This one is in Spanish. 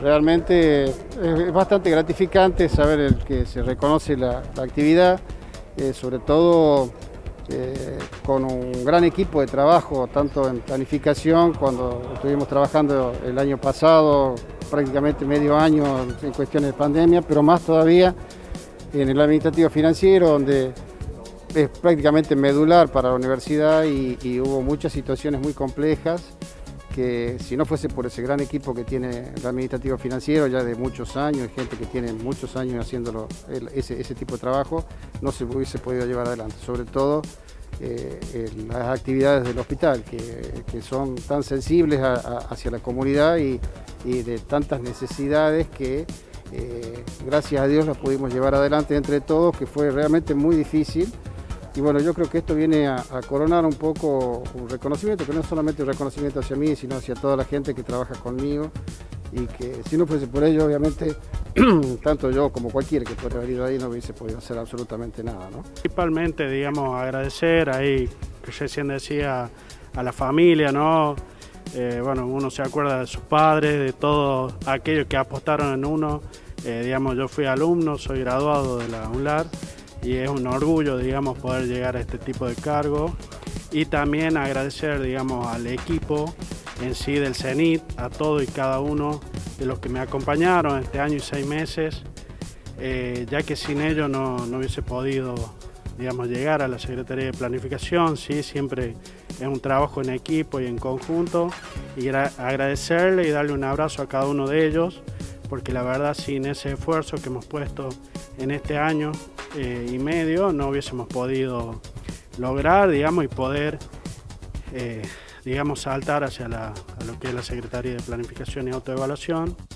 realmente es bastante gratificante saber que se reconoce la actividad, sobre todo con un gran equipo de trabajo, tanto en planificación, cuando estuvimos trabajando el año pasado, prácticamente medio año en cuestiones de pandemia, pero más todavía en el administrativo financiero, donde es prácticamente medular para la universidad y hubo muchas situaciones muy complejas que si no fuese por ese gran equipo que tiene el administrativo financiero ya de muchos años, gente que tiene muchos años haciéndolo ese tipo de trabajo, no se hubiese podido llevar adelante, sobre todo las actividades del hospital, que son tan sensibles hacia la comunidad y de tantas necesidades que gracias a Dios las pudimos llevar adelante entre todos, que fue realmente muy difícil. Y bueno, yo creo que esto viene a coronar un poco un reconocimiento, que no es solamente un reconocimiento hacia mí, sino hacia toda la gente que trabaja conmigo y que si no fuese por ello, obviamente, tanto yo como cualquiera que fuera venido ahí no hubiese podido hacer absolutamente nada, ¿no? Principalmente, digamos, agradecer ahí, que recién decía, a la familia, ¿no? Bueno, uno se acuerda de sus padres, de todos aquellos que apostaron en uno. Digamos, yo fui alumno, soy graduado de la UNLAR. Y es un orgullo, digamos, poder llegar a este tipo de cargo. Y también agradecer, digamos, al equipo en sí del CENIT, a todos y cada uno de los que me acompañaron este año y 6 meses, ya que sin ellos no hubiese podido, digamos, llegar a la Secretaría de Planificación. Sí, siempre es un trabajo en equipo y en conjunto. Y agradecerle y darle un abrazo a cada uno de ellos, porque la verdad sin ese esfuerzo que hemos puesto en este año y medio no hubiésemos podido lograr, digamos, y poder, digamos, saltar hacia a lo que es la Secretaría de Planificación y Autoevaluación.